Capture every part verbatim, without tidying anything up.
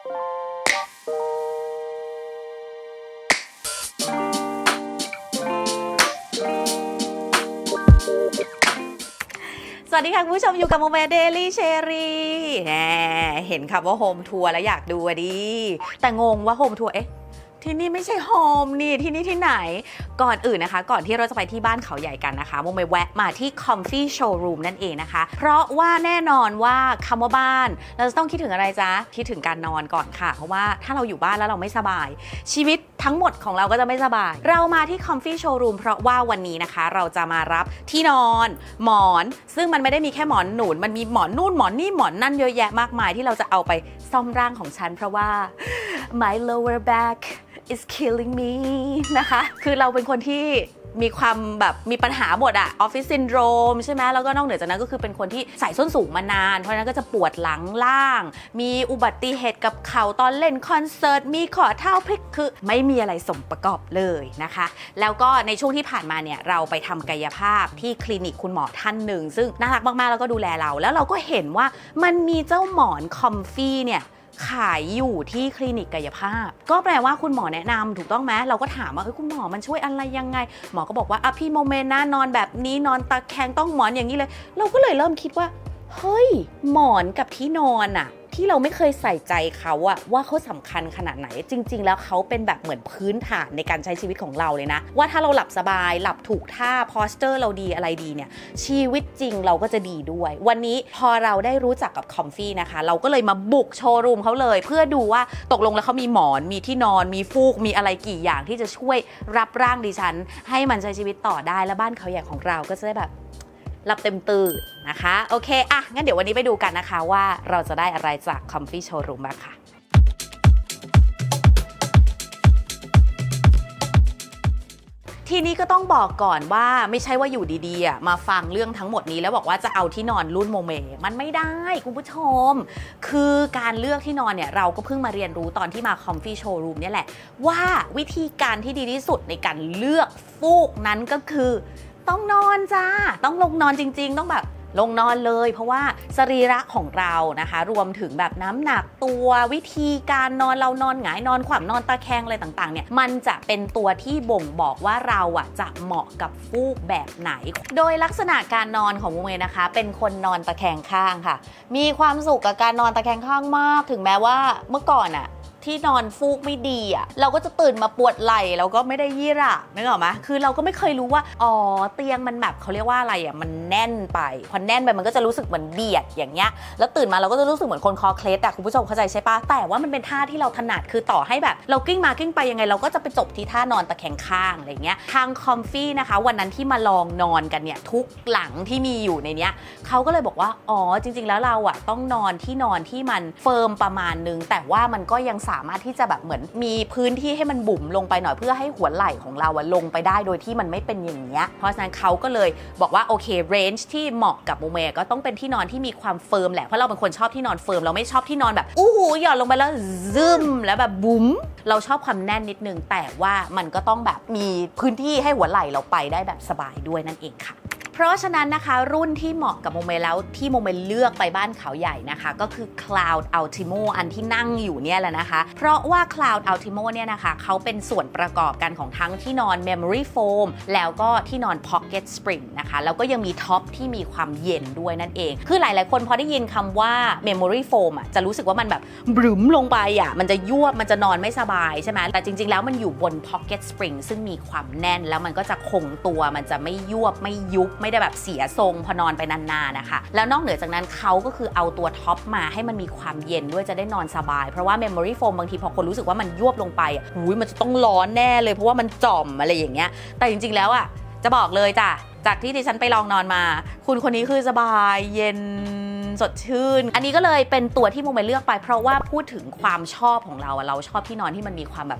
สวัสดีค่ะคุณผู้ชมอยู่กับโมเมเดลี่เชอรี่เห็นคำว่าโฮมทัวร์แล้วอยากดูอะดิแต่งงว่าโฮมทัวร์เอ๊ะที่นี่ไม่ใช่โฮมนี่ที่นี่ที่ไหนก่อนอื่นนะคะก่อนที่เราจะไปที่บ้านเขาใหญ่กันนะคะโมเมแวะมาที่ Comfy Showroom นั่นเองนะคะเพราะว่าแน่นอนว่าคำว่าบ้านเราจะต้องคิดถึงอะไรจ๊ะคิดถึงการนอนก่อนค่ะเพราะว่าถ้าเราอยู่บ้านแล้วเราไม่สบายชีวิตทั้งหมดของเราก็จะไม่สบายเรามาที่ Comfy Showroom เพราะว่าวันนี้นะคะเราจะมารับที่นอนหมอนซึ่งมันไม่ได้มีแค่หมอนหนุนมันมีหมอนนู่นหมอนนี่หมอนนั่นเยอะแยะมากมายที่เราจะเอาไปซ่อมร่างของฉันเพราะว่า my lower back is killing me นะคะคือเราเป็นคนที่มีความแบบมีปัญหาหมดอะออฟฟิศซินโดรมใช่ไหมแล้วก็นอกเหนือจากนั้นก็คือเป็นคนที่ใส่ส้นสูงมานานเพราะนั้นก็จะปวดหลังล่างมีอุบัติเหตุกับเข่าตอนเล่นคอนเสิร์ตมีข้อเท้าพลิกคือไม่มีอะไรสมประกอบเลยนะคะแล้วก็ในช่วงที่ผ่านมาเนี่ยเราไปทำกายภาพที่คลินิกคุณหมอท่านหนึ่งซึ่งน่ารักมากๆแล้วก็ดูแลเราแล้วเราก็เห็นว่ามันมีเจ้าหมอนคอมฟี่เนี่ยขายอยู่ที่คลินิกกายภาพก็แปลว่าคุณหมอแนะนำถูกต้องไหมเราก็ถามว่าเออคุณหมอมันช่วยอะไรยังไงหมอก็บอกว่าอ่ะพี่โมเมนต์นะนอนแบบนี้นอนตะแคงต้องหมอนอย่างนี้เลยเราก็เลยเริ่มคิดว่าเฮ้ยหมอนกับที่นอนอะที่เราไม่เคยใส่ใจเขาอะว่าเขาสำคัญขนาดไหนจริงๆแล้วเขาเป็นแบบเหมือนพื้นฐานในการใช้ชีวิตของเราเลยนะว่าถ้าเราหลับสบายหลับถูกท่า posture เราดีอะไรดีเนี่ยชีวิตจริงเราก็จะดีด้วยวันนี้พอเราได้รู้จักกับ Comfy นะคะเราก็เลยมาบุกโชว์รูมเขาเลยเพื่อดูว่าตกลงแล้วเขามีหมอนมีที่นอนมีฟูกมีอะไรกี่อย่างที่จะช่วยรับร่างดิฉันให้มันใช้ชีวิตต่อได้และบ้านเขาใหญ่ของเราก็จะได้แบบหลับเต็มตื่นนะคะโอเคอ่ะงั้นเดี๋ยววันนี้ไปดูกันนะคะว่าเราจะได้อะไรจาก Comfy Showroom บ้างค่ะทีนี้ก็ต้องบอกก่อนว่าไม่ใช่ว่าอยู่ดีๆอ่ะมาฟังเรื่องทั้งหมดนี้แล้วบอกว่าจะเอาที่นอนรุ่นโมเมมันไม่ได้คุณผู้ชมคือการเลือกที่นอนเนี่ยเราก็เพิ่งมาเรียนรู้ตอนที่มา Comfy Showroom เนี่ยแหละว่าวิธีการที่ดีที่สุดในการเลือกฟูกนั้นก็คือต้องนอนจ้าต้องลงนอนจริงๆต้องแบบลงนอนเลยเพราะว่าสรีระของเรานะคะรวมถึงแบบน้ำหนักตัววิธีการนอนเรานอนหงายนอนขวางนอนตะแคงอะไรต่างๆเนี่ยมันจะเป็นตัวที่บ่งบอกว่าเราอ่ะจะเหมาะกับฟูกแบบไหนโดยลักษณะการนอนของโมเมนะคะเป็นคนนอนตะแคงข้างค่ะมีความสุขกับการนอนตะแคงข้างมากถึงแม้ว่าเมื่อก่อนอ่ะที่นอนฟูกไม่ดีอ่ะเราก็จะตื่นมาปวดไหล่แล้วก็ไม่ได้ยี่ระนึกออกไหมคือเราก็ไม่เคยรู้ว่าอ๋อเตียงมันแบบเขาเรียกว่าอะไรอ่ะมันแน่นไปพอแน่นไปมันก็จะรู้สึกเหมือนเบียดอย่างเงี้ยแล้วตื่นมาเราก็จะรู้สึกเหมือนคนคอเคล็ดอ่ะคุณผู้ชมเข้าใจใช่ปะแต่ว่ามันเป็นท่าที่เราถนัดคือต่อให้แบบเรากิ้งมากิ้งไปยังไงเราก็จะไปจบที่ท่านอนตะแคงข้างอะไรเงี้ยทาง Comfy นะคะวันนั้นที่มาลองนอนกันเนี่ยทุกหลังที่มีอยู่ในเนี้ยเขาก็เลยบอกว่าอ๋อจริงๆแล้วเราอ่ะต้องนอนที่นอนที่มันเฟิร์มประมาณนึงแต่ว่ามันก็ยังสามารถที่จะแบบเหมือนมีพื้นที่ให้มันบุ๋มลงไปหน่อยเพื่อให้หัวไหล่ของเราอะลงไปได้โดยที่มันไม่เป็นอย่างเงี้ยเพราะฉะนั้นเขาก็เลยบอกว่าโอเคเรนจ์ที่เหมาะกับโมเมก็ต้องเป็นที่นอนที่มีความเฟิร์มแหละเพราะเราเป็นคนชอบที่นอนเฟิร์มเราไม่ชอบที่นอนแบบอู้หูหย่อนลงไปแล้วซึมแล้วแบบบุ๋มเราชอบความแน่นนิดนึงแต่ว่ามันก็ต้องแบบมีพื้นที่ให้หัวไหล่เราไปได้แบบสบายด้วยนั่นเองค่ะเพราะฉะนั้นนะคะรุ่นที่เหมาะกับโมเมแล้วที่โมเมเลือกไปบ้านเขาใหญ่นะคะก็คือ Cloud Ultimo อันที่นั่งอยู่เนี่ยแหละนะคะเพราะว่า Cloud Ultimo เนี่ยนะคะเขาเป็นส่วนประกอบกันของทั้งที่นอน Memory Foam แล้วก็ที่นอน Pocket Spring นะคะแล้วก็ยังมีท็อปที่มีความเย็นด้วยนั่นเองคือหลายๆคนพอได้ยินคำว่า Memory Foam อ่ะจะรู้สึกว่ามันแบบบรึ้มลงไปอ่ะมันจะยวบมันจะนอนไม่สบายใช่ไหมแต่จริงๆแล้วมันอยู่บน Pocket Spring ซึ่งมีความแน่นแล้วมันก็จะคงตัวมันจะไม่ยวบไม่ยุบไม่ได้แบบเสียทรงพอนอนไปนานๆนะคะแล้วนอกเหนือจากนั้นเขาก็คือเอาตัวท็อปมาให้มันมีความเย็นด้วยจะได้นอนสบายเพราะว่า Memory Foam บางทีพอคนรู้สึกว่ามันยวบลงไปอ่ะหูยมันจะต้องร้อนแน่เลยเพราะว่ามันจ่อมอะไรอย่างเงี้ยแต่จริงๆแล้วอ่ะจะบอกเลยจ้ะจากที่ดิฉันไปลองนอนมาคุณคนนี้คือสบายเย็นสดชื่นอันนี้ก็เลยเป็นตัวที่โมเมเลือกไปเพราะว่าพูดถึงความชอบของเราอะเราชอบที่นอนที่มันมีความแบบ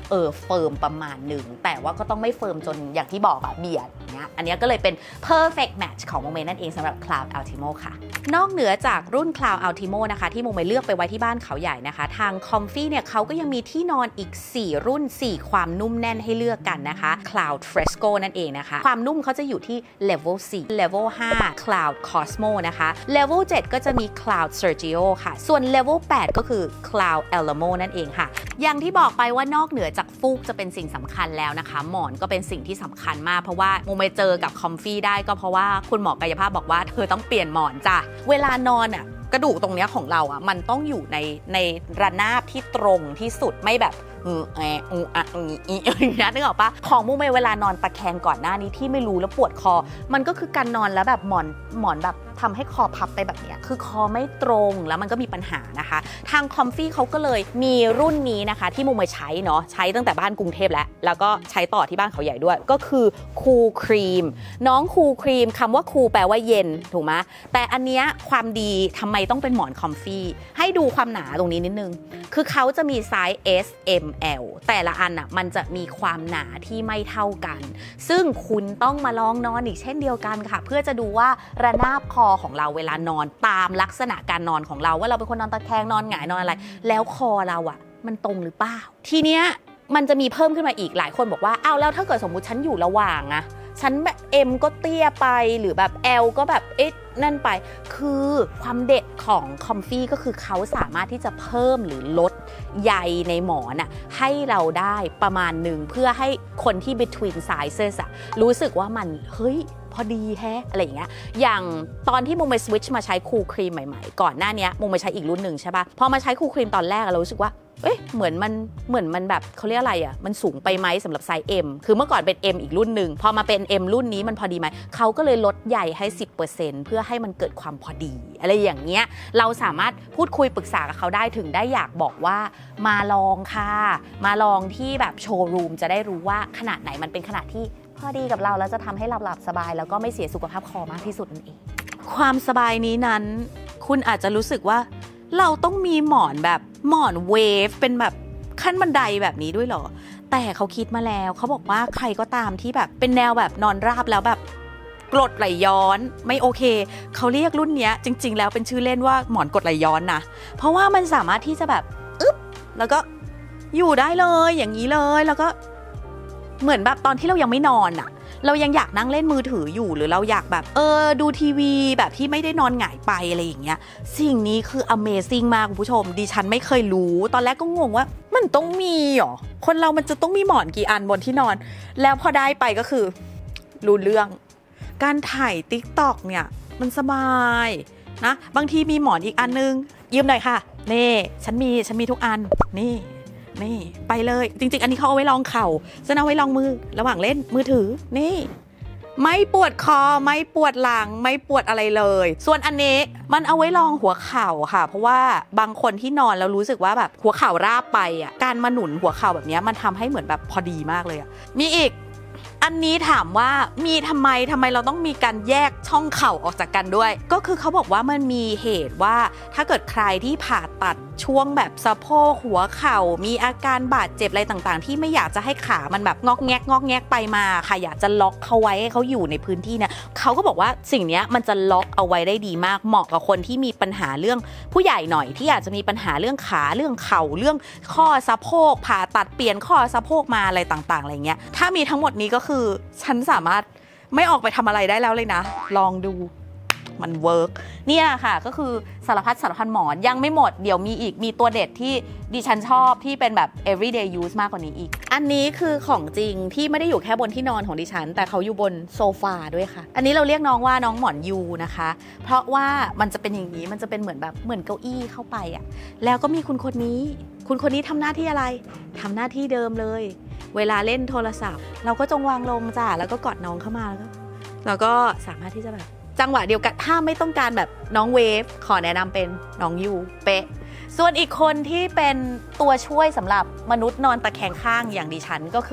เออเฟิร์มประมาณหนึ่งแต่ว่าก็ต้องไม่เฟิร์มจนอย่างที่บอกอะเบียดเนี้ยอันนี้ก็เลยเป็น perfect match ของโมเมนั่นเองสำหรับ Cloud Ultimo ค่ะนอกเหนือจากรุ่น Cloud Ultimo นะคะที่โมเมเลือกไปไว้ที่บ้านเขาใหญ่นะคะทาง Comfy เนี่ยเขาก็ยังมีที่นอนอีกสี่รุ่นสี่ความนุ่มแน่นให้เลือกกันนะคะ Cloud Fresco นั่นเองนะคะความนุ่มเขาจะอยู่ที่ level สี่ level ห้า Cloud Cosmo นะคะ level เจ็ดก็จะมี Cloud Sergio ค่ะส่วน level แปดก็คือ Cloud Alamo นั่นเองค่ะอย่างที่บอกไปว่านอกเหนือจากฟูกจะเป็นสิ่งสำคัญแล้วนะคะหมอนก็เป็นสิ่งที่สำคัญมากเพราะว่าโมเมเจอกับ Comfy ได้ก็เพราะว่าคุณหมอกายภาพบอกว่าเธอต้องเปลี่ยนหมอนจ้ะเวลานอนอ่ะกระดูกตรงเนี้ยของเราอ่ะมันต้องอยู่ในในระนาบที่ตรงที่สุดไม่แบบอือแออืออ่ะอืออีอย่างเงี้ยนึกออกปะของมูเมเวลานอนตะแคงก่อนหน้านี้ที่ไม่รู้แล้วปวดคอมันก็คือการนอนแล้วแบบหมอนหมอนแบบทำให้คอพับไปแบบเนี้ยคือคอไม่ตรงแล้วมันก็มีปัญหานะคะทาง Comfy เขาก็เลยมีรุ่นนี้นะคะที่มูเมใช้เนาะใช้ตั้งแต่บ้านกรุงเทพแล้วแล้วก็ใช้ต่อที่บ้านเขาใหญ่ด้วยก็คือ Cool Cream น้อง Cool Cream คำว่า Cool แปลว่าเย็นถูกไหมแต่อันเนี้ยความดีทำไมต้องเป็นหมอน Comfy ให้ดูความหนาตรงนี้นิดนึงคือเขาจะมีไซส์ เอส เอ็ม แอล แต่ละอันอ่ะมันจะมีความหนาที่ไม่เท่ากันซึ่งคุณต้องมาลองนอนอีกเช่นเดียวกันค่ะเพื่อจะดูว่าระนาบคอของเราเวลานอนตามลักษณะการนอนของเราว่าเราเป็นคนนอนตะแคงนอนหงายนอนอะไรแล้วคอเราอ่ะมันตรงหรือเปล่าทีเนี้ยมันจะมีเพิ่มขึ้นมาอีกหลายคนบอกว่าอ้าวแล้วถ้าเกิดสมมุติฉันอยู่ระหว่างอะฉันแบบ M ก็เตี้ยไปหรือแบบ L ก็แบบเอ๊ะนั่นไปคือความเด็ดของ Comfy ก็คือเขาสามารถที่จะเพิ่มหรือลดใยในหมอนอะให้เราได้ประมาณหนึ่งเพื่อให้คนที่ between sizes อะรู้สึกว่ามันเฮ้ยพอดีแฮะอะไรอย่างเงี้ยอย่างตอนที่โมเมสวิตช์มาใช้คูลครีมใหม่ๆก่อนหน้านี้โมเมใช้อีกรุ่นหนึ่งใช่ปะพอมาใช้คูลครีมตอนแรกเรารู้สึกว่าเอ๊ะเหมือนมันเหมือนมันแบบเขาเรียกอะไรอ่ะมันสูงไปไหมสำหรับไซส์ M คือเมื่อก่อนเป็น M อีกรุ่นหนึ่งพอมาเป็น M รุ่นนี้มันพอดีไหมเขาก็เลยลดใหญ่ให้ สิบเปอร์เซ็นต์ เพื่อให้มันเกิดความพอดีอะไรอย่างเงี้ยเราสามารถพูดคุยปรึกษากับเขาได้ถึงได้อยากบอกว่ามาลองค่ะมาลองที่แบบโชว์รูมจะได้รู้ว่าขนาดไหนมันเป็นขนาดที่พอดีกับเราแล้วจะทำให้หลับหลับสบายแล้วก็ไม่เสียสุขภาพคอมากที่สุดนั่นเองความสบายนี้นั้นคุณอาจจะรู้สึกว่าเราต้องมีหมอนแบบหมอนเวฟเป็นแบบขั้นบันไดแบบนี้ด้วยเหรอแต่เขาคิดมาแล้วเขาบอกว่าใครก็ตามที่แบบเป็นแนวแบบนอนราบแล้วแบบกรดไหลย้อนไม่โอเคเขาเรียกรุ่นนี้จริงๆแล้วเป็นชื่อเล่นว่าหมอนกรดไหลย้อนนะเพราะว่ามันสามารถที่จะแบบอึ๊บแล้วก็อยู่ได้เลยอย่างนี้เลยแล้วก็เหมือนแบบตอนที่เรายังไม่นอนอะเรายังอยากนั่งเล่นมือถืออยู่หรือเราอยากแบบเออดูทีวีแบบที่ไม่ได้นอนหงายไปอะไรอย่างเงี้ยสิ่งนี้คือ Amazing มากคุณผู้ชมดิฉันไม่เคยรู้ตอนแรกก็งงว่ามันต้องมีหรอคนเรามันจะต้องมีหมอนกี่อันบนที่นอนแล้วพอได้ไปก็คือรู้เรื่องการถ่าย TikTok เนี่ยมันสบายนะบางทีมีหมอนอีกอันนึงยืมหน่อยค่ะนี่ฉันมีฉันมีทุกอันนี่นี่ไปเลยจริงๆอันนี้เขาเอาไว้รองเข่าฉันเอาไว้รองมือระหว่างเล่นมือถือนี่ไม่ปวดคอไม่ปวดหลังไม่ปวดอะไรเลยส่วนอันนี้มันเอาไว้รองหัวเข่าค่ะเพราะว่าบางคนที่นอนแล้วรู้สึกว่าแบบหัวเข่าราบไปอ่ะการมาหนุนหัวเข่าแบบนี้มันทำให้เหมือนแบบพอดีมากเลยอ่ะมีอีกอันนี้ถามว่ามีทำไมทำไมเราต้องมีการแยกช่องเข่าออกจากกันด้วยก็คือเขาบอกว่ามันมีเหตุว่าถ้าเกิดใครที่ผ่าตัดช่วงแบบสะโพกหัวเข่ามีอาการบาดเจ็บอะไรต่างๆที่ไม่อยากจะให้ขามันแบบงอกแงกงอกแงกไปมาค่ะอยากจะล็อกเขาไว้ให้เขาอยู่ในพื้นที่เนี่ยเขาก็บอกว่าสิ่งนี้มันจะล็อกเอาไว้ได้ดีมากเหมาะกับคนที่มีปัญหาเรื่องผู้ใหญ่หน่อยที่อาจจะมีปัญหาเรื่องขาเรื่องเข่าเรื่องข้อสะโพกผ่าตัดเปลี่ยนข้อสะโพกมาอะไรต่างๆอะไรเงี้ยถ้ามีทั้งหมดนี้ก็คือฉันสามารถไม่ออกไปทำอะไรได้แล้วเลยนะลองดูมันเวิร์กเนี่ยค่ะก็คือสารพัดสารพันหมอนยังไม่หมดเดี๋ยวมีอีกมีตัวเด็ดที่ดิฉันชอบที่เป็นแบบ everyday use มากกว่านี้อีกอันนี้คือของจริงที่ไม่ได้อยู่แค่บนที่นอนของดิฉันแต่เขาอยู่บนโซฟาด้วยค่ะอันนี้เราเรียกน้องว่าน้องหมอนยูนะคะเพราะว่ามันจะเป็นอย่างนี้มันจะเป็นเหมือนแบบเหมือนเก้าอี้เข้าไปอ่ะแล้วก็มีคุณคนนี้คุณคนนี้ทำหน้าที่อะไรทำหน้าที่เดิมเลยเวลาเล่นโทรศัพท์เราก็จงวางลงจ้ะแล้วก็กอดน้องเข้ามาแล้วก็เราก็สามารถที่จะแบบจังหวะเดียวกันถ้าไม่ต้องการแบบน้องเวฟขอแนะนำเป็นน้องยูเป๊ะส่วนอีกคนที่เป็นตัวช่วยสำหรับมนุษย์นอนตะแคงข้างอย่างดิฉันก็คือ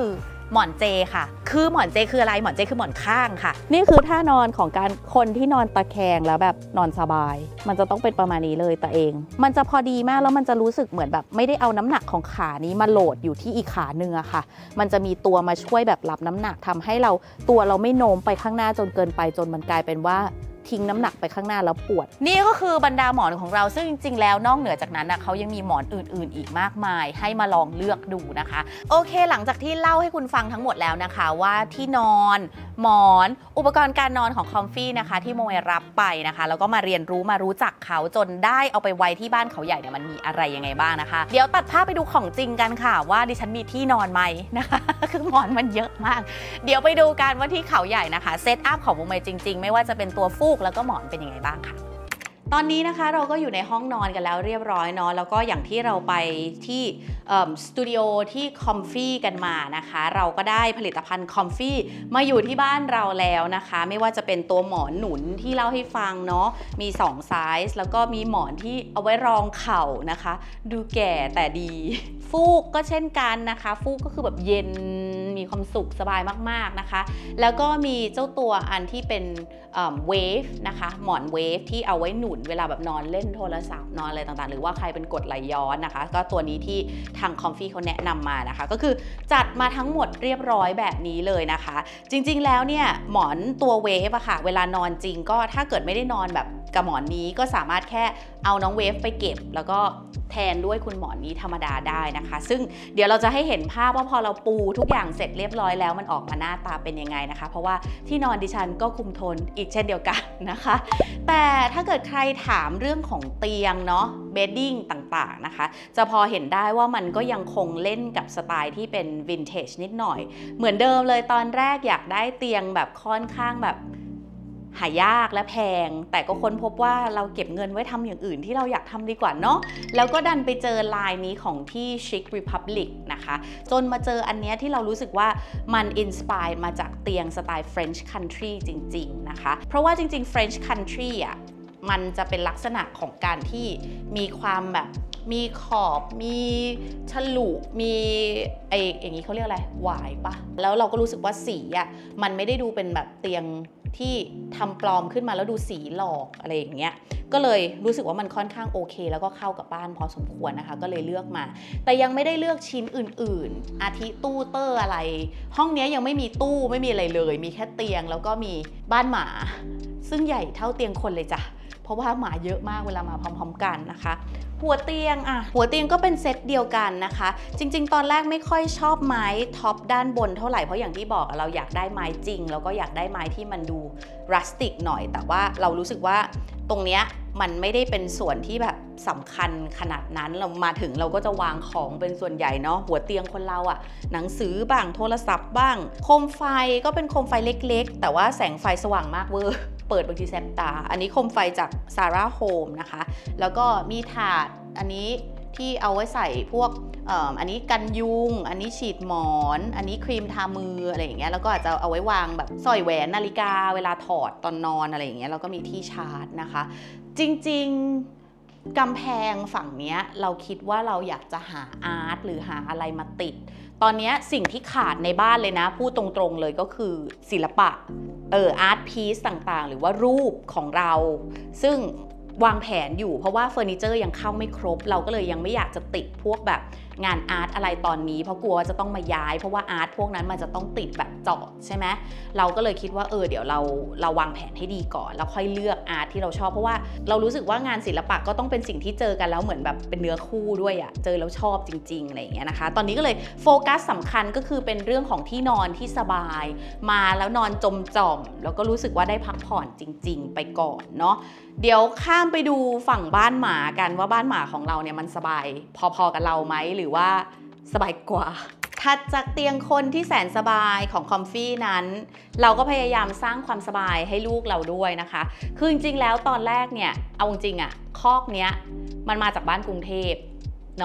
หมอนเจค่ะคือหมอนเจคืออะไรหมอนเจคือหมอนข้างค่ะนี่คือท่านอนของการคนที่นอนตะแคงแล้วแบบนอนสบายมันจะต้องเป็นประมาณนี้เลยแต่เองมันจะพอดีมากแล้วมันจะรู้สึกเหมือนแบบไม่ได้เอาน้ำหนักของขานี้มาโหลดอยู่ที่อีกขาเนื้อค่ะมันจะมีตัวมาช่วยแบบรับน้ำหนักทำให้เราตัวเราไม่โน้มไปข้างหน้าจนเกินไปจนมันกลายเป็นว่าทิ้งน้ำหนักไปข้างหน้าแล้วปวดนี่ก็คือบรรดาหมอนของเราซึ่งจริงๆแล้วนอกเหนือจากนั้นนะเขายังมีหมอนอื่นๆอีกมากมายให้มาลองเลือกดูนะคะโอเคหลังจากที่เล่าให้คุณฟังทั้งหมดแล้วนะคะว่าที่นอนหมอนอุปกรณ์การนอนของคอมฟี่นะคะที่โมเอรับไปนะคะแล้วก็มาเรียนรู้มารู้จักเขาจนได้เอาไปไว้ที่บ้านเขาใหญ่เนี่ยมันมีอะไรยังไงบ้างนะคะเดี๋ยวตัดภาพไปดูของจริงกันค่ะว่าดิฉันมีที่นอนไหมนะคะคือหมอนมันเยอะมากเดี๋ยวไปดูกันว่าที่เขาใหญ่นะคะเซตอัพของโมเมจริงๆไม่ว่าจะเป็นตัวฟูกแล้วก็หมอนเป็นยังไงบ้างค่ะตอนนี้นะคะเราก็อยู่ในห้องนอนกันแล้วเรียบร้อยเนาะแล้วก็อย่างที่เราไปที่สตูดิโอที่คอมฟี่กันมานะคะเราก็ได้ผลิตภัณฑ์คอมฟี่มาอยู่ที่บ้านเราแล้วนะคะไม่ว่าจะเป็นตัวหมอนหนุนที่เล่าให้ฟังเนาะมีสองไซส์แล้วก็มีหมอนที่เอาไว้รองเข่านะคะดูแก่แต่ดีฟูกก็เช่นกันนะคะฟูกก็คือแบบเย็นมีความสุขสบายมากๆนะคะแล้วก็มีเจ้าตัวอันที่เป็นเวฟนะคะหมอนเวฟที่เอาไว้หนุนเวลาแบบนอนเล่นโทรศัพท์นอนอะไรต่างๆหรือว่าใครเป็นกรดไหลย้อนนะคะก็ตัวนี้ที่ทางคอมฟี่เขาแนะนำมานะคะก็คือจัดมาทั้งหมดเรียบร้อยแบบนี้เลยนะคะจริงๆแล้วเนี่ยหมอนตัวเวฟอะค่ะเวลานอนจริงก็ถ้าเกิดไม่ได้นอนแบบกับหมอนนี้ก็สามารถแค่เอาน้องเวฟไปเก็บแล้วก็แทนด้วยคุณหมอนนี้ธรรมดาได้นะคะซึ่งเดี๋ยวเราจะให้เห็นภาพว่าพอเราปูทุกอย่างเสร็จเรียบร้อยแล้วมันออกมาหน้าตาเป็นยังไงนะคะเพราะว่าที่นอนดิฉันก็คุมโทนอีกเช่นเดียวกันนะคะแต่ถ้าเกิดใครถามเรื่องของเตียงเนาะเบดดิ้งต่างๆนะคะจะพอเห็นได้ว่ามันก็ยังคงเล่นกับสไตล์ที่เป็นวินเทจนิดหน่อยเหมือนเดิมเลยตอนแรกอยากได้เตียงแบบค่อนข้างแบบหายากและแพงแต่ก็ค้นพบว่าเราเก็บเงินไว้ทำอย่างอื่นที่เราอยากทำดีกว่าเนาะแล้วก็ดันไปเจอลายนี้ของที่ Chic Republic นะคะจนมาเจออันเนี้ยที่เรารู้สึกว่ามันอินสปายมาจากเตียงสไตล์ French Country จริงๆนะคะเพราะว่าจริงๆ French Country อ่ะมันจะเป็นลักษณะของการที่มีความแบบมีขอบมีฉลุมีไออย่างนี้เขาเรียกอะไรหวายปะแล้วเราก็รู้สึกว่าสีอ่ะมันไม่ได้ดูเป็นแบบเตียงที่ทำปลอมขึ้นมาแล้วดูสีหลอกอะไรอย่างเงี้ยก็เลยรู้สึกว่ามันค่อนข้างโอเคแล้วก็เข้ากับบ้านพอสมควรนะคะก็เลยเลือกมาแต่ยังไม่ได้เลือกชิ้นอื่นๆอาทิตู้เตอร์อะไรห้องนี้ยังไม่มีตู้ไม่มีอะไรเลยมีแค่เตียงแล้วก็มีบ้านหมาซึ่งใหญ่เท่าเตียงคนเลยจ้ะเพราะว่าหมาเยอะมากเวลามาพร้อมๆกันนะคะหัวเตียงอ่ะหัวเตียงก็เป็นเซตเดียวกันนะคะจริงๆตอนแรกไม่ค่อยชอบไม้ท็อปด้านบนเท่าไหร่เพราะอย่างที่บอกเราอยากได้ไม้จริงแล้วก็อยากได้ไม้ที่มันดูรัสติกหน่อยแต่ว่าเรารู้สึกว่าตรงเนี้ยมันไม่ได้เป็นส่วนที่แบบสำคัญขนาดนั้นเรามาถึงเราก็จะวางของเป็นส่วนใหญ่เนาะหัวเตียงคนเราอะหนังสือบ้างโทรศัพท์บ้างโคมไฟก็เป็นโคมไฟเล็กๆแต่ว่าแสงไฟสว่างมากเวอร์เปิดบางทีแสบตาอันนี้โคมไฟจาก Zara Home นะคะแล้วก็มีถาดอันนี้ที่เอาไว้ใส่พวกอันนี้กันยุงอันนี้ฉีดหมอนอันนี้ครีมทามืออะไรอย่างเงี้ยแล้วก็อาจจะเอาไว้วางแบบสร้อยแหวนนาฬิกาเวลาถอดตอนนอนอะไรอย่างเงี้ยแล้วก็มีที่ชาร์จนะคะจริงๆกำแพงฝั่งเนี้ยเราคิดว่าเราอยากจะหาอาร์ตหรือหาอะไรมาติดตอนนี้สิ่งที่ขาดในบ้านเลยนะพูดตรงๆเลยก็คือศิลปะเอออาร์ตพีซต่างๆหรือว่ารูปของเราซึ่งวางแผนอยู่เพราะว่าเฟอร์นิเจอร์ยังเข้าไม่ครบเราก็เลยยังไม่อยากจะติดพวกแบบงานอาร์ตอะไรตอนนี้เพราะกลัวว่าจะต้องมาย้ายเพราะว่าอาร์ตพวกนั้นมันจะต้องติดแบบเจาะใช่ไหมเราก็เลยคิดว่าเออเดี๋ยวเราเราวางแผนให้ดีก่อนแล้วค่อยเลือกอาร์ตที่เราชอบเพราะว่าเรารู้สึกว่างานศิลปะก็ต้องเป็นสิ่งที่เจอกันแล้วเหมือนแบบเป็นเนื้อคู่ด้วยอะเจอแล้วชอบจริงๆอะไรอย่างเงี้ยนะคะตอนนี้ก็เลยโฟกัสสำคัญก็คือเป็นเรื่องของที่นอนที่สบายมาแล้วนอนจมจ่อมแล้วก็รู้สึกว่าได้พักผ่อนจริงๆไปก่อนเนาะเดี๋ยวข้ามไปดูฝั่งบ้านหมากันว่าบ้านหมาของเราเนี่ยมันสบายพอๆกับเราไหมหรือว่าสบายกว่าถัดจากเตียงคนที่แสนสบายของคอมฟี่นั้นเราก็พยายามสร้างความสบายให้ลูกเราด้วยนะคะคือจริงๆแล้วตอนแรกเนี่ยเอาจริงๆอะคอกเนี้ยมันมาจากบ้านกรุงเทพเนาะ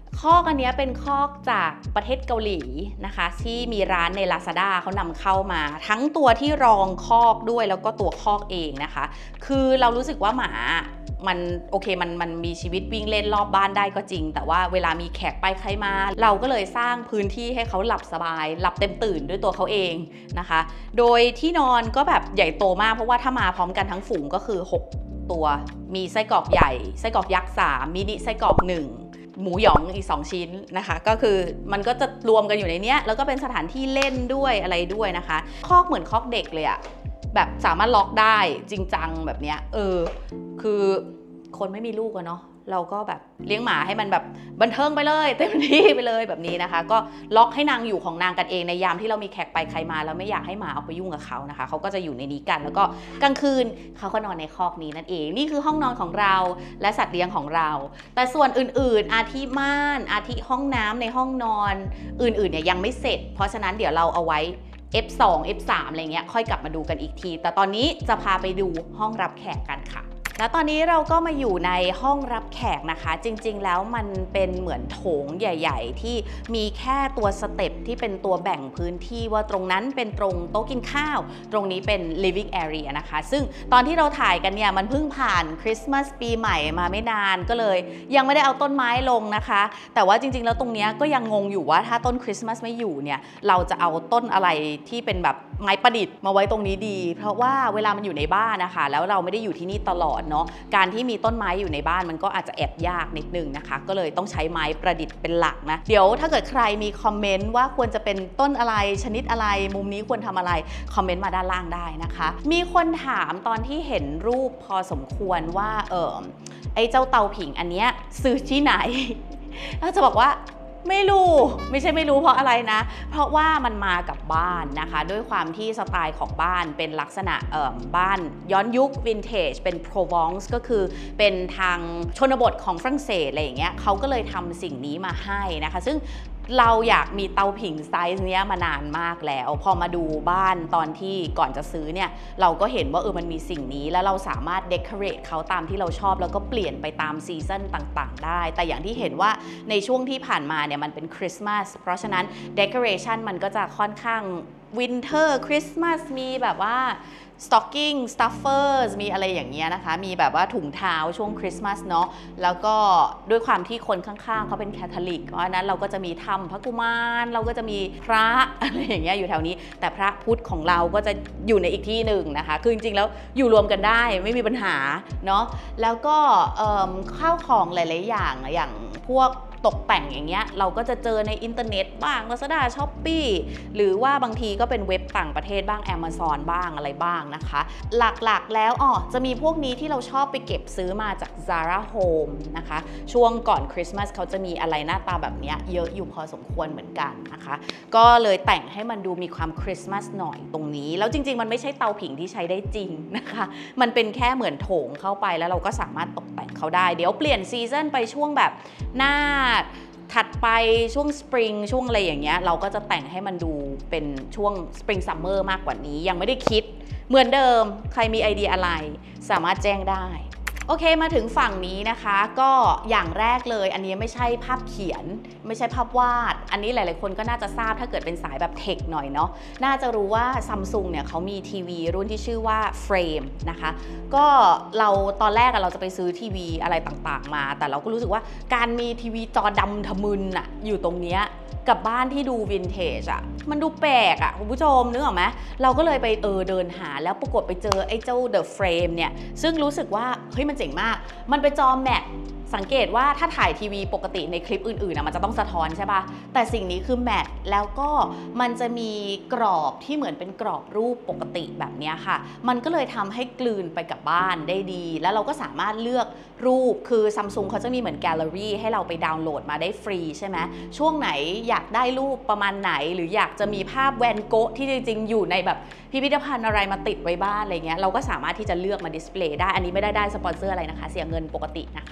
คอกอันนี้เป็นคอกจากประเทศเกาหลีนะคะที่มีร้านใน Lazada เขานำเข้ามาทั้งตัวที่รองคอกด้วยแล้วก็ตัวคอกเองนะคะคือเรารู้สึกว่าหมามันโอเคมันมันมีชีวิตวิ่งเล่นรอบบ้านได้ก็จริงแต่ว่าเวลามีแขกไปใครมาเราก็เลยสร้างพื้นที่ให้เขาหลับสบายหลับเต็มตื่นด้วยตัวเขาเองนะคะโดยที่นอนก็แบบใหญ่โตมากเพราะว่าถ้ามาพร้อมกันทั้งฝูงก็คือหกตัวมีไส้กรอกใหญ่ไส้กรอกยักษ์สามมินิไส้กรอกหนึ่งหมูหยองอีกสองชิ้นนะคะก็คือมันก็จะรวมกันอยู่ในเนี้ยแล้วก็เป็นสถานที่เล่นด้วยอะไรด้วยนะคะคอกเหมือนคอกเด็กเลยอะแบบสามารถล็อกได้จริงจังแบบเนี้ยเออคือคนไม่มีลูกอะเนาะเราก็แบบเลี้ยงหมาให้มันแบบบันเทิงไปเลยเต็มที่ไปเลยแบบนี้นะคะก็ล็อกให้นางอยู่ของนางกันเองในยามที่เรามีแขกไปใครมาแล้วไม่อยากให้หมาออกไปยุ่งกับเขานะคะเขาก็จะอยู่ในนี้กันแล้วก็กลางคืนเขาก็นอนในคอกนี้นั่นเองนี่คือห้องนอนของเราและสัตว์เลี้ยงของเราแต่ส่วนอื่นๆอาทิม่านอาทิห้องน้ำในห้องนอนอื่นๆเนี่ยยังไม่เสร็จเพราะฉะนั้นเดี๋ยวเราเอาไว้ เอฟ สอง เอฟ สาม อะไรเงี้ยค่อยกลับมาดูกันอีกทีแต่ตอนนี้จะพาไปดูห้องรับแขกกันค่ะแล้วตอนนี้เราก็มาอยู่ในห้องรับแขกนะคะจริงๆแล้วมันเป็นเหมือนโถงใหญ่ๆที่มีแค่ตัวสเต็ปที่เป็นตัวแบ่งพื้นที่ว่าตรงนั้นเป็นตรงโต๊ะกินข้าวตรงนี้เป็น living area นะคะซึ่งตอนที่เราถ่ายกันเนี่ยมันเพิ่งผ่านคริสต์มาสปีใหม่มาไม่นานก็เลยยังไม่ได้เอาต้นไม้ลงนะคะแต่ว่าจริงๆแล้วตรงนี้ก็ยังงงอยู่ว่าถ้าต้นคริสต์มาสไม่อยู่เนี่ยเราจะเอาต้นอะไรที่เป็นแบบไม้ประดิษฐ์มาไว้ตรงนี้ดีเพราะว่าเวลามันอยู่ในบ้านนะคะแล้วเราไม่ได้อยู่ที่นี่ตลอดเนาะการที่มีต้นไม้อยู่ในบ้านมันก็อาจจะแอบยากนิดนึงนะคะก็เลยต้องใช้ไม้ประดิษฐ์เป็นหลักนะเดี๋ยวถ้าเกิดใครมีคอมเมนต์ว่าควรจะเป็นต้นอะไรชนิดอะไรมุมนี้ควรทำอะไรคอมเมนต์มาด้านล่างได้นะคะมีคนถามตอนที่เห็นรูปพอสมควรว่าเออไอ้เจ้าเตาผิงอันเนี้ยซื้อที่ไหนเราจะบอกว่าไม่รู้ไม่ใช่ไม่รู้เพราะอะไรนะเพราะว่ามันมากับบ้านนะคะด้วยความที่สไตล์ของบ้านเป็นลักษณะเอ่อบ้านย้อนยุควินเทจเป็นโปรวองซ์ก็คือเป็นทางชนบทของฝรั่งเศสอะไรอย่างเงี้ยเขาก็เลยทำสิ่งนี้มาให้นะคะซึ่งเราอยากมีเตาผิงไซส์เนี้ยมานานมากแล้วพอมาดูบ้านตอนที่ก่อนจะซื้อเนี่ยเราก็เห็นว่าเออมันมีสิ่งนี้แล้วเราสามารถเดคอเรทเขาตามที่เราชอบแล้วก็เปลี่ยนไปตามซีซันต่างๆได้แต่อย่างที่เห็นว่าในช่วงที่ผ่านมาเนี่ยมันเป็นคริสต์มาสเพราะฉะนั้นเดคอเรชันมันก็จะค่อนข้างวินเทอร์คริสต์มาสมีแบบว่าstocking stuffers มีอะไรอย่างเงี้ยนะคะมีแบบว่าถุงเท้าช่วงคริสต์มาสเนาะแล้วก็ด้วยความที่คนข้างๆเขาเป็นแคทอลิกเพราะฉะนั้นเราก็จะมีถ้ำพระกุมารเราก็จะมีพระอะไรอย่างเงี้ยอยู่แถวนี้แต่พระพุทธของเราก็จะอยู่ในอีกที่หนึ่งนะคะคือจริงๆแล้วอยู่รวมกันได้ไม่มีปัญหาเนาะแล้วก็ข้าวของหลายๆอย่างอย่างพวกตกแต่งอย่างเงี้ยเราก็จะเจอในอินเทอร์เน็ตบ้าง Lazada Shopee หรือว่าบางทีก็เป็นเว็บต่างประเทศบ้าง Amazon บ้างอะไรบ้างนะคะหลักๆแล้วอ๋อจะมีพวกนี้ที่เราชอบไปเก็บซื้อมาจาก Zara Home นะคะช่วงก่อนคริสต์มาสเขาจะมีอะไรหน้าตาแบบนี้เยอะอยู่พอสมควรเหมือนกันนะคะก็เลยแต่งให้มันดูมีความคริสต์มาสหน่อยตรงนี้แล้วจริงๆมันไม่ใช่เตาผิงที่ใช้ได้จริงนะคะมันเป็นแค่เหมือนโถงเข้าไปแล้วเราก็สามารถตกแต่งเขาได้เดี๋ยวเปลี่ยนซีซั่นไปช่วงแบบหน้าถัดไปช่วงสปริงช่วงอะไรอย่างเงี้ยเราก็จะแต่งให้มันดูเป็นช่วงสปริงซัมเมอร์มากกว่านี้ยังไม่ได้คิดเหมือนเดิมใครมีไอเดียอะไรสามารถแจ้งได้โอเคมาถึงฝั่งนี้นะคะก็อย่างแรกเลยอันนี้ไม่ใช่ภาพเขียนไม่ใช่ภาพวาดอันนี้หลายๆคนก็น่าจะทราบถ้าเกิดเป็นสายแบบเทคหน่อยเนาะน่าจะรู้ว่า Samsung เนี่ยเขามีทีวีรุ่นที่ชื่อว่า Frame นะคะก็เราตอนแรกเราจะไปซื้อทีวีอะไรต่างๆมาแต่เราก็รู้สึกว่าการมีทีวีจอดำทะมึนอะอยู่ตรงเนี้ยกับบ้านที่ดูวินเทจอะมันดูแปลกอะคุณผู้ชมนึกออกไหมเราก็เลยไปเออเดินหาแล้วปรากฏไปเจอไอ้เจ้า The Frame เนี่ยซึ่งรู้สึกว่าเฮ้ยมันเจ๋งมากมันเป็นจอแมทสังเกตว่าถ้าถ่ายทีวีปกติในคลิปอื่นๆนะมันจะต้องสะท้อนใช่ป่ะแต่สิ่งนี้คือแมทแล้วก็มันจะมีกรอบที่เหมือนเป็นกรอบรูปปกติแบบนี้ค่ะมันก็เลยทำให้กลืนไปกับบ้านได้ดีแล้วเราก็สามารถเลือกรูปคือ Samsung เขาจะมีเหมือนแกลเลอรี่ให้เราไปดาวน์โหลดมาได้ฟรีใช่ไหมช่วงไหนอยากได้รูปประมาณไหนหรืออยากจะมีภาพแวนโกะที่จริงๆอยู่ในแบบพิพิธภัณฑ์อะไรมาติดไว้บ้านอะไรเงี้ยเราก็สามารถที่จะเลือกมาดิสเพลย์ได้อันนี้ไม่ได้ได้สปอนเซอร์อะไรนะคะเสียเงินปกตินะคะแต่ตรง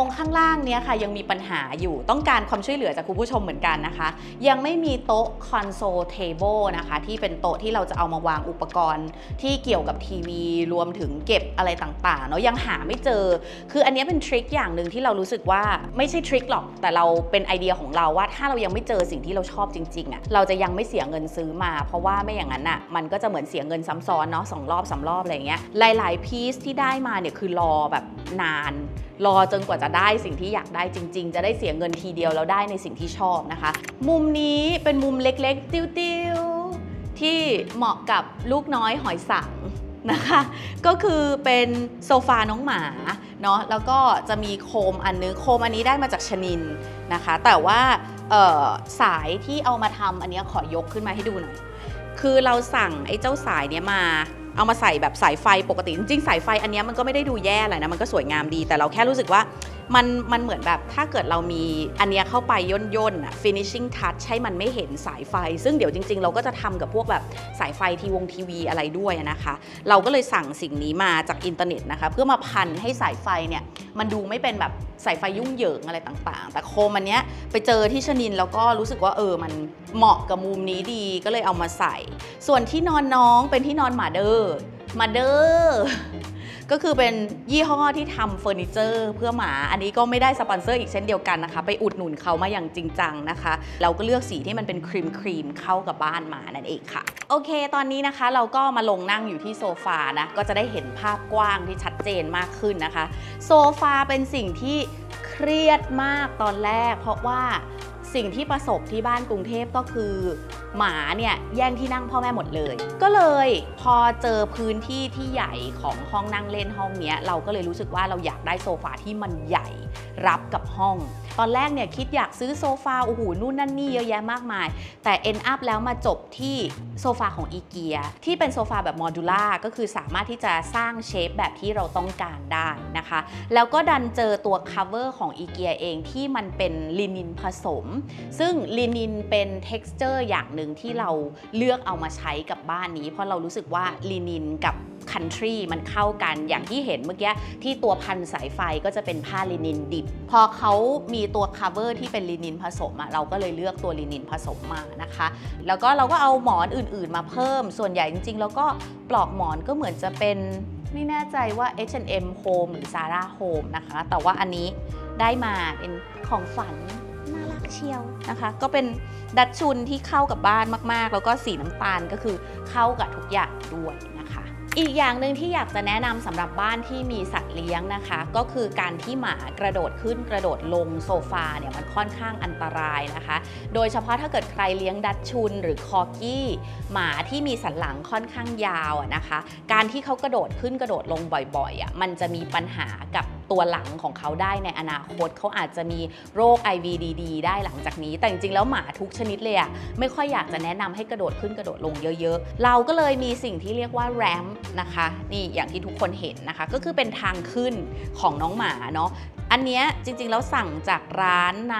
รงข้างล่างเนี้ยค่ะยังมีปัญหาอยู่ต้องการความช่วยเหลือจากคุณผู้ชมเหมือนกันนะคะยังไม่มีโต๊ะคอนโซลเทเบิลนะคะที่เป็นโต๊ะที่เราจะเอามาวางอุปกรณ์ที่เกี่ยวกับทีวีรวมถึงเก็บอะไรต่างๆเนาะยังหาไม่เจอคืออันนี้เป็นทริคอย่างหนึ่งที่เรารู้สึกว่าไม่ใช่ทริคหรอกแต่เราเป็นไอเดียของเราว่าถ้าเรายังไม่เจอสิ่งที่เราชอบจริงๆอ่ะเราจะยังไม่เสียเงินซื้อมาเพราะว่าไม่อย่างนั้นอ่ะมันก็จะเหมือนเสียเงินซ้ำซ้อนเนาะสองรอบสามรอบอะไรอย่างเงี้ยหลายๆพีซที่ได้มาเนี่ยคือรอแบบนานรอจนกว่าจะได้สิ่งที่อยากได้จริงๆจะได้เสียเงินทีเดียวแล้วได้ในสิ่งที่ชอบนะคะมุมนี้เป็นมุมเล็กๆติ้วๆที่เหมาะกับลูกน้อยหอยสังนะคะก็คือเป็นโซฟาน้องหมาเนาะแล้วก็จะมีโคมอันนึงโคมอันนี้ได้มาจากชนินนะคะแต่ว่าสายที่เอามาทำอันนี้ขอยกขึ้นมาให้ดูหน่อยคือเราสั่งไอ้เจ้าสายเนี้ยมาเอามาใส่แบบสายไฟปกติจริงๆสายไฟอันนี้มันก็ไม่ได้ดูแย่อะไรนะมันก็สวยงามดีแต่เราแค่รู้สึกว่ามันมันเหมือนแบบถ้าเกิดเรามีอันนี้เข้าไปย่นย่นอะ finishing touch ให้มันไม่เห็นสายไฟซึ่งเดี๋ยวจริงๆเราก็จะทำกับพวกแบบสายไฟทีวงทีวีอะไรด้วยนะคะเราก็เลยสั่งสิ่งนี้มาจากอินเทอร์เน็ตนะคะเพื่อมาพันให้สายไฟเนี่ยมันดูไม่เป็นแบบสายไฟยุ่งเหยิงอะไรต่างๆแต่โคมอันเนี้ยไปเจอที่ชนินแล้วก็รู้สึกว่าเออมันเหมาะกับมุมนี้ดีก็เลยเอามาใส่ส่วนที่นอนน้องเป็นที่นอนหมาเดอร์มาเดอร์ก็คือเป็นยี่ห้อที่ทำเฟอร์นิเจอร์เพื่อหมาอันนี้ก็ไม่ได้สปอนเซอร์อีกเช่นเดียวกันนะคะไปอุดหนุนเขามาอย่างจริงจังนะคะเราก็เลือกสีที่มันเป็นครีมครีมเข้ากับบ้านหมานั่นเองค่ะโอเคตอนนี้นะคะเราก็มาลงนั่งอยู่ที่โซฟานะก็จะได้เห็นภาพกว้างที่ชัดเจนมากขึ้นนะคะโซฟาเป็นสิ่งที่เครียดมากตอนแรกเพราะว่าสิ่งที่ประสบที่บ้านกรุงเทพก็คือหมาเนี่ยแย่งที่นั่งพ่อแม่หมดเลยก็เลยพอเจอพื้นที่ที่ใหญ่ของห้องนั่งเล่นห้องนี้เราก็เลยรู้สึกว่าเราอยากได้โซฟาที่มันใหญ่รับกับห้องตอนแรกเนี่ยคิดอยากซื้อโซฟาโอ้โหนู่นนั่นนี่เยอะแยะมากมายแต่ end up แล้วมาจบที่โซฟาของอีเกียที่เป็นโซฟาแบบโมดูล่าก็คือสามารถที่จะสร้างเชฟแบบที่เราต้องการได้นะคะแล้วก็ดันเจอตัว cover ของอีเกียเองที่มันเป็นลินินผสมซึ่งลินินเป็น texture อย่างหนึ่งที่เราเลือกเอามาใช้กับบ้านนี้เพราะเรารู้สึกว่าลินินกับcountry มันเข้ากันอย่างที่เห็นเมื่อกี้ที่ตัวพันสายไฟก็จะเป็นผ้าลินินดิบพอเขามีตัว cover ที่เป็นลินินผสมอะเราก็เลยเลือกตัวลินินผสมมานะคะแล้วก็เราก็เอาหมอนอื่นๆมาเพิ่มส่วนใหญ่จริงๆแล้วก็ปลอกหมอนก็เหมือนจะเป็นไม่แน่ใจว่า เอช แอนด์ เอ็ม Home หรือ Zara Home นะคะแต่ว่าอันนี้ได้มาเป็นของฝันน่ารักเชียวนะคะก็เป็นดัชชุนที่เข้ากับบ้านมากๆแล้วก็สีน้ำตาลก็คือเข้ากับทุกอย่างด้วยนะคะอีกอย่างหนึ่งที่อยากจะแนะนำสำหรับบ้านที่มีสัตว์เลี้ยงนะคะก็คือการที่หมากระโดดขึ้นกระโดดลงโซฟาเนี่ยมันค่อนข้างอันตรายนะคะโดยเฉพาะถ้าเกิดใครเลี้ยงดัชชุนหรือคอกี้หมาที่มีสันหลังค่อนข้างยาวนะคะการที่เขากระโดดขึ้นกระโดดลงบ่อยๆอ่ะมันจะมีปัญหากับตัวหลังของเขาได้ในอนาคตเขาอาจจะมีโรค ไอ วี ดี ดี ได้หลังจากนี้แต่จริงๆแล้วหมาทุกชนิดเลยอ่ะไม่ค่อยอยากจะแนะนำให้กระโดดขึ้นกระโดดลงเยอะๆเราก็เลยมีสิ่งที่เรียกว่าแรมป์นะคะนี่อย่างที่ทุกคนเห็นนะคะก็คือเป็นทางขึ้นของน้องหมาเนาะอันเนี้ยจริงๆแล้วสั่งจากร้านใน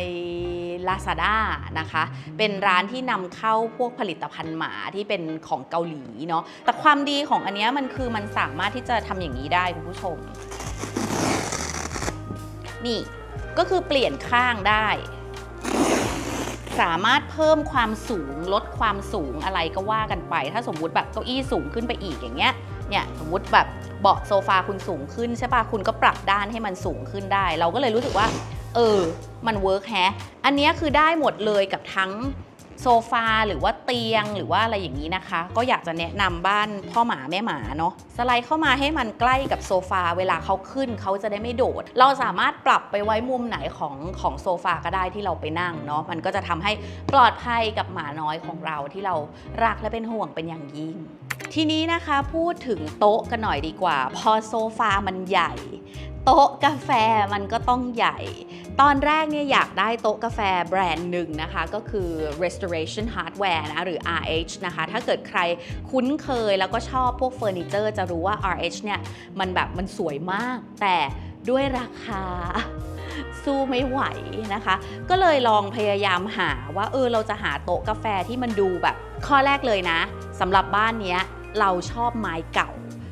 Lazada นะคะเป็นร้านที่นำเข้าพวกผลิตภัณฑ์หมาที่เป็นของเกาหลีเนาะแต่ความดีของอันเนี้ยมันคือมันสามารถที่จะทำอย่างนี้ได้คุณผู้ชมนี่ก็คือเปลี่ยนข้างได้สามารถเพิ่มความสูงลดความสูงอะไรก็ว่ากันไปถ้าสมมุติแบบเก้าอี้สูงขึ้นไปอีกอย่างเงี้ยเนี่ยสมมุติแบบเบาะโซฟาคุณสูงขึ้นใช่ป่ะคุณก็ปรับด้านให้มันสูงขึ้นได้เราก็เลยรู้สึกว่าเออมันเวิร์กแฮะอันนี้คือได้หมดเลยกับทั้งโซฟาหรือว่าเตียงหรือว่าอะไรอย่างนี้นะคะก็อยากจะแนะนำบ้านพ่อหมาแม่หมาเนาะสไลด์เข้ามาให้มันใกล้กับโซฟาเวลาเขาขึ้นเขาจะได้ไม่โดดเราสามารถปรับไปไว้มุมไหนของของโซฟาก็ได้ที่เราไปนั่งเนาะมันก็จะทำให้ปลอดภัยกับหมาน้อยของเราที่เรารักและเป็นห่วงเป็นอย่างยิ่งทีนี้นะคะพูดถึงโต๊ะกันหน่อยดีกว่าพอโซฟามันใหญ่โต๊ะกาแฟมันก็ต้องใหญ่ตอนแรกเนี่ยอยากได้โต๊ะกาแฟแบรนด์หนึ่งนะคะก็คือ Restoration Hardware นะหรือ อาร์ เอช นะคะถ้าเกิดใครคุ้นเคยแล้วก็ชอบพวกเฟอร์นิเจอร์จะรู้ว่า อาร์ เอช เนี่ยมันแบบมันสวยมากแต่ด้วยราคาสู้ไม่ไหวนะคะก็เลยลองพยายามหาว่าเออเราจะหาโต๊ะกาแฟที่มันดูแบบข้อแรกเลยนะสำหรับบ้านเนี้ยเราชอบไม้เก่า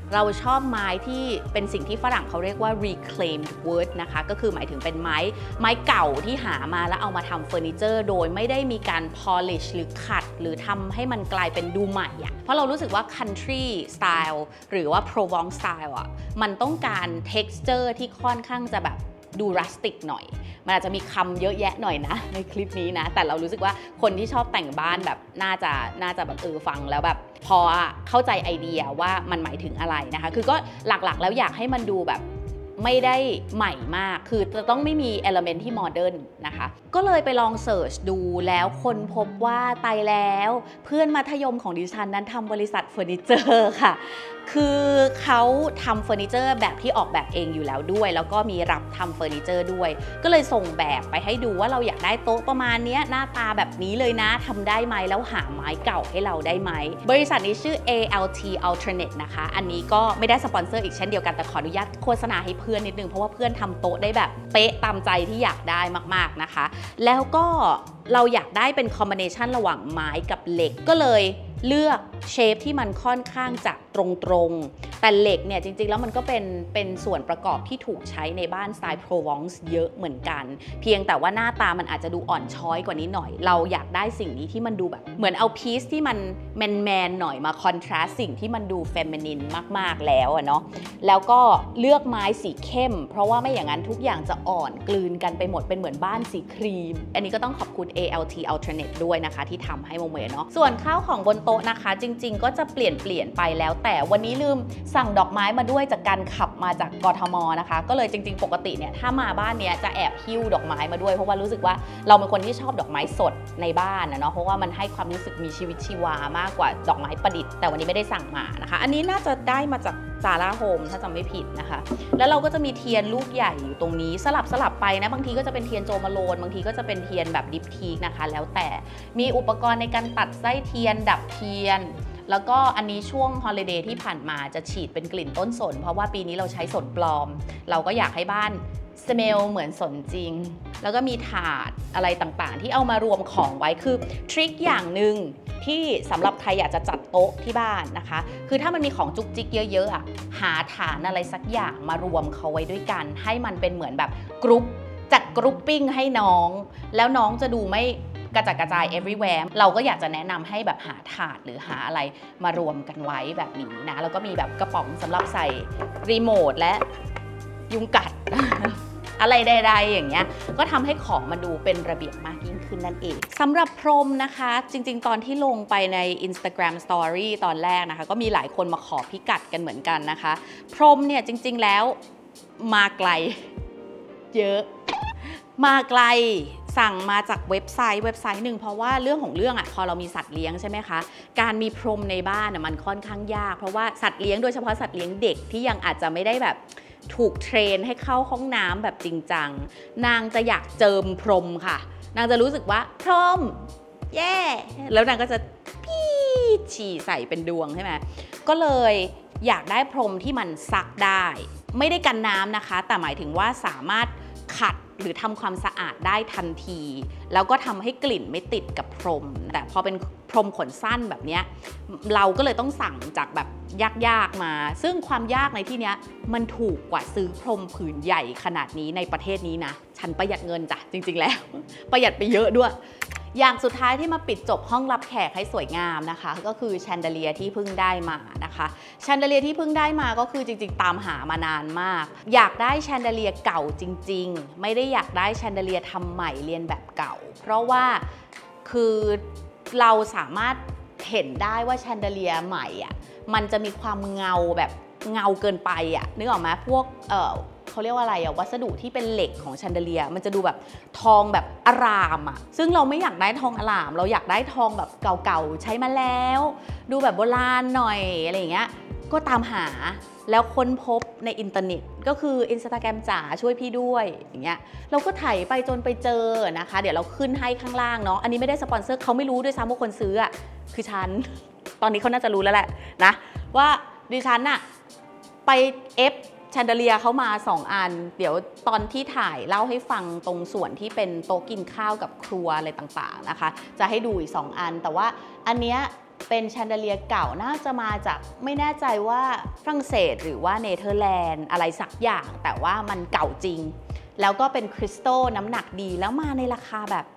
เราชอบไม้ที่เป็นสิ่งที่ฝรั่งเขาเรียกว่า reclaimed wood นะคะก็คือหมายถึงเป็นไม้ไม้เก่าที่หามาแล้วเอามาทำเฟอร์นิเจอร์โดยไม่ได้มีการ polish หรือขัดหรือทำให้มันกลายเป็นดูใหม่อะเพราะเรารู้สึกว่า country style หรือว่า Provence style อะมันต้องการ texture ที่ค่อนข้างจะแบบดู rustic หน่อยมันอาจจะมีคำเยอะแยะหน่อยนะในคลิปนี้นะแต่เรารู้สึกว่าคนที่ชอบแต่งบ้านแบบน่าจะน่าจะแบบเออฟังแล้วแบบพอเข้าใจไอเดียว่ามันหมายถึงอะไรนะคะคือก็หลักๆแล้วอยากให้มันดูแบบไม่ได้ใหม่มากคือจะต้องไม่มีเอลเมนต์ที่โมเดิร์นนะคะก็เลยไปลองเสิร์ชดูแล้วคนพบว่าตายแล้วเพื่อนมัธยมของดิฉันนั้นทำบริษัทเฟอร์นิเจอร์ค่ะคือเขาทำเฟอร์นิเจอร์แบบที่ออกแบบเองอยู่แล้วด้วยแล้วก็มีรับทำเฟอร์นิเจอร์ด้วยก็เลยส่งแบบไปให้ดูว่าเราอยากได้โต๊ะประมาณนี้หน้าตาแบบนี้เลยนะทำได้ไหมแล้วหาไม้เก่าให้เราได้ไหมบริษัทนี้ชื่อ เอ แอล ที Alternate นะคะอันนี้ก็ไม่ได้สปอนเซอร์อีกเช่นเดียวกันแต่ขออนุญาตโฆษณาให้เพื่อนนิดนึงเพราะว่าเพื่อนทำโต๊ะได้แบบเป๊ะตามใจที่อยากได้มากๆนะคะแล้วก็เราอยากได้เป็นคอมบิเนชันระหว่างไม้กับเหล็กก็เลยเลือกเชฟที่มันค่อนข้างจะตรงๆแต่เหล็กเนี่ยจริงๆแล้วมันก็เป็นเป็นส่วนประกอบที่ถูกใช้ในบ้านสไตล์ Provence เยอะเหมือนกันเพียงแต่ว่าหน้าตามันอาจจะดูอ่อนช้อยกว่านี้หน่อยเราอยากได้สิ่งนี้ที่มันดูแบบเหมือนเอาพีซที่มันแมนๆหน่อยมาคอนทราสต์สิ่งที่มันดูเฟมินินมากๆแล้วอะเนาะแล้วก็เลือกไม้สีเข้มเพราะว่าไม่อย่างนั้นทุกอย่างจะอ่อนกลืนกันไปหมดเป็นเหมือนบ้านสีครีมอันนี้ก็ต้องขอบคุณ เอ แอล ที Alternate ด้วยนะคะที่ทำให้โมเมเนาะส่วนข้าวของบนโต๊ะนะคะจริงๆก็จะเปลี่ยนเปลี่ยนไปแล้วแต่วันนี้ลืมสั่งดอกไม้มาด้วยจากการขับมาจากกทมนะคะก็เลยจริงๆปกติเนี่ยถ้ามาบ้านเนี้ยจะแอบหิ้วดอกไม้มาด้วยเพราะว่ารู้สึกว่าเราเป็นคนที่ชอบดอกไม้สดในบ้านนะเนาะเพราะว่ามันให้ความรู้สึกมีชีวิตชีวามากกว่าดอกไม้ประดิษฐ์แต่วันนี้ไม่ได้สั่งมานะคะอันนี้น่าจะได้มาจากซาร่าโฮมถ้าจำไม่ผิดนะคะแล้วเราก็จะมีเทียนลูกใหญ่อยู่ตรงนี้สลับสลับไปนะบางทีก็จะเป็นเทียนโจมาโลนบางทีก็จะเป็นเทียนแบบดิปทีกนะคะแล้วแต่มีอุปกรณ์ในการตัดไส้เทียนดับเทียนแล้วก็อันนี้ช่วงฮอลิเดย์ที่ผ่านมาจะฉีดเป็นกลิ่นต้นสนเพราะว่าปีนี้เราใช้สนปลอมเราก็อยากให้บ้านสเมลเหมือนสนจริงแล้วก็มีถาดอะไรต่างๆที่เอามารวมของไว้คือทริคอย่างหนึ่งที่สำหรับใครอยากจะจัดโต๊ะที่บ้านนะคะคือถ้ามันมีของจุกจิกเยอะๆอ่ะหาฐานอะไรสักอย่างมารวมเขาไว้ด้วยกันให้มันเป็นเหมือนแบบกรุ๊ปจัดกรุ๊ปปิ้งให้น้องแล้วน้องจะดูไม่กระจัดกระจาย everywhere เราก็อยากจะแนะนำให้แบบหาถาดหรือหาอะไรมารวมกันไว้แบบนี้นะแล้วก็มีแบบกระป๋องสำหรับใส่รีโมทและยุงกัด อะไรใดๆอย่างเงี้ยก็ทำให้ของมันดูเป็นระเบียบมากยิ่งขึ้นนั่นเองสำหรับพรมนะคะจริงๆตอนที่ลงไปใน Instagram Story ตอนแรกนะคะก็มีหลายคนมาขอพิกัดกันเหมือนกันนะคะพรมเนี่ยจริงๆแล้วมาไกลเยอะมาไกลสั่งมาจากเว็บไซต์เว็บไซต์หนึ่งเพราะว่าเรื่องของเรื่องอ่ะพอเรามีสัตว์เลี้ยงใช่ไหมคะการมีพรมในบ้านมันค่อนข้างยากเพราะว่าสัตว์เลี้ยงโดยเฉพาะสัตว์เลี้ยงเด็กที่ยังอาจจะไม่ได้แบบถูกเทรนให้เข้าห้องน้ำแบบจริงจังนางจะอยากเจิมพรมค่ะนางจะรู้สึกว่าพรมแย่แล้วนางก็จะพี่ฉี่ใส่เป็นดวงใช่ไหมก็เลยอยากได้พรมที่มันซักได้ไม่ได้กันน้ำนะคะแต่หมายถึงว่าสามารถขัดหรือทำความสะอาดได้ทันทีแล้วก็ทำให้กลิ่นไม่ติดกับพรมแต่พอเป็นพรมขนสั้นแบบนี้เราก็เลยต้องสั่งจากแบบยากๆมาซึ่งความยากในที่นี้มันถูกกว่าซื้อพรมผืนใหญ่ขนาดนี้ในประเทศนี้นะฉันประหยัดเงินจ้ะจริงๆแล้วประหยัดไปเยอะด้วยอย่างสุดท้ายที่มาปิดจบห้องรับแขกให้สวยงามนะคะก็คือแชนเดเลียที่เพิ่งได้มานะคะแชนเดเลียที่เพิ่งได้มาก็คือจริงๆตามหามานานมากอยากได้แชนเดเลียเก่าจริงๆไม่ได้อยากได้แชนเดเลียทำใหม่เรียนแบบเก่าเพราะว่าคือเราสามารถเห็นได้ว่าแชนเดเลียใหม่อ่ะมันจะมีความเงาแบบเงาเกินไปอ่ะนึกออกไหมพวกเออเขาเรียกว่าอะไรอะวัสดุที่เป็นเหล็กของแชนเดเลียมันจะดูแบบทองแบบอารามอะซึ่งเราไม่อยากได้ทองอารามเราอยากได้ทองแบบเก่าๆใช้มาแล้วดูแบบโบราณหน่อยอะไรอย่างเงี้ยก็ตามหาแล้วค้นพบในอินเทอร์เน็ตก็คือ Instagram จ๋าช่วยพี่ด้วยอย่างเงี้ยเราก็ไถไปจนไปเจอนะคะเดี๋ยวเราขึ้นให้ข้างล่างเนาะอันนี้ไม่ได้สปอนเซอร์เขาไม่รู้ด้วยซ้ำว่าคนซื้ออะคือฉันตอนนี้เขาน่าจะรู้แล้วแหละนะว่าดิฉันอะไปเอฟแชนเดเลียเขามาสองอันเดี๋ยวตอนที่ถ่ายเล่าให้ฟังตรงส่วนที่เป็นโต๊ะกินข้าวกับครัวอะไรต่างๆนะคะจะให้ดูอีกสองอันแต่ว่าอันเนี้ยเป็นแชนเดเลียเก่าน่าจะมาจากไม่แน่ใจว่าฝรั่งเศสหรือว่าเนเธอร์แลนด์อะไรสักอย่างแต่ว่ามันเก่าจริงแล้วก็เป็นคริสตัลน้ำหนักดีแล้วมาในราคาแบบ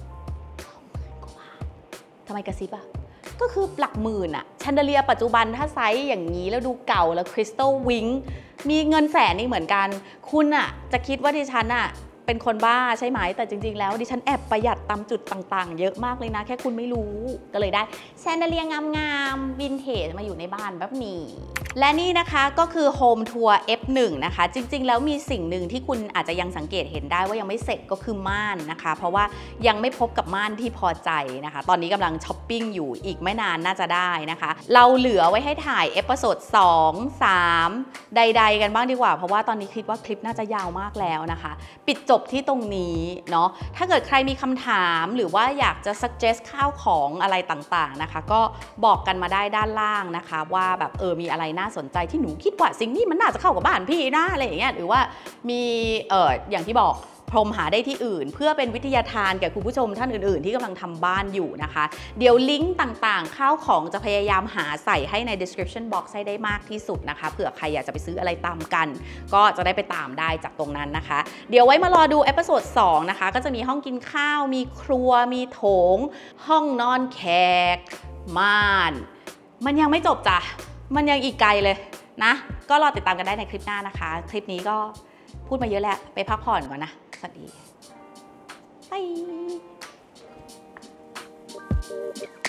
ทำไมกระซิบอะก็คือหลักหมื่นอะแชนเดเลียปัจจุบันถ้าไซส์อย่างนี้แล้วดูเก่าแล้วคริสตัลวิงมีเงินแสนนี่เหมือนกันคุณอะจะคิดว่าดิฉันอะเป็นคนบ้าใช่ไหมแต่จริงๆแล้วดิฉันแอบประหยัดตามจุดต่างๆเยอะมากเลยนะแค่คุณไม่รู้ก็เลยได้แชนเดเลียงามๆวินเทจมาอยู่ในบ้านแบบนี้และนี่นะคะก็คือโฮมทัวร์ เอฟ หนึ่ง นะคะจริงๆแล้วมีสิ่งหนึ่งที่คุณอาจจะยังสังเกตเห็นได้ว่ายังไม่เสร็จก็คือม่านนะคะเพราะว่ายังไม่พบกับม่านที่พอใจนะคะตอนนี้กำลังช้อปปิ้งอยู่อีกไม่นานน่าจะได้นะคะเราเหลือไว้ให้ถ่ายเอพิโซดสอง สามใดๆกันบ้างดีกว่าเพราะว่าตอนนี้คิดว่าคลิปน่าจะยาวมากแล้วนะคะปิดจบที่ตรงนี้เนาะถ้าเกิดใครมีคำถามหรือว่าอยากจะ suggest ข้าวของอะไรต่างๆนะคะก็บอกกันมาได้ด้านล่างนะคะว่าแบบเออมีอะไรน่าสนใจที่หนูคิดว่าสิ่งนี้มันน่าจะเข้ากับบ้านพี่นะอะไรอย่างเงี้ยหรือว่ามีเอออย่างที่บอกพรมหาได้ที่อื่นเพื่อเป็นวิทยาทานแก่คุณผู้ชมท่านอื่นๆที่กำลังทำบ้านอยู่นะคะเดี๋ยวลิงก์ต่างๆข้าวของจะพยายามหาใส่ให้ใน description box ให้ได้มากที่สุดนะคะเผื่อใครอยากจะไปซื้ออะไรตามกันก็จะได้ไปตามได้จากตรงนั้นนะคะเดี๋ยวไว้มารอดูเอพิโซดสองนะคะก็จะมีห้องกินข้าวมีครัวมีโถงห้องนอนแขกม่านมันยังไม่จบจ้ะมันยังอีกไกลเลยนะก็รอติดตามกันได้ในคลิปหน้านะคะคลิปนี้ก็พูดมาเยอะแล้วไปพักผ่อนก่อนนะสวัสดีบาย